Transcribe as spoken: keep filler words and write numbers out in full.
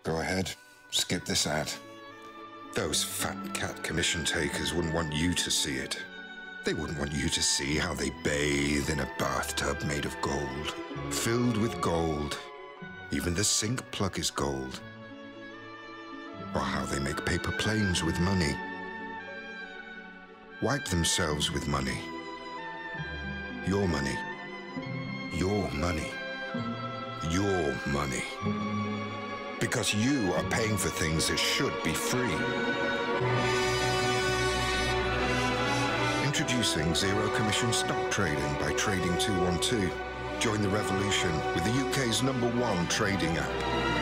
Go ahead, skip this ad. Those fat cat commission takers wouldn't want you to see it. They wouldn't want you to see how they bathe in a bathtub made of gold, filled with gold. Even the sink plug is gold. Or how they make paper planes with money, wipe themselves with money. Your money. Your money. Your money. Because you are paying for things that should be free. Introducing zero commission stock trading by Trading two one two. Join the revolution with the U K's number one trading app.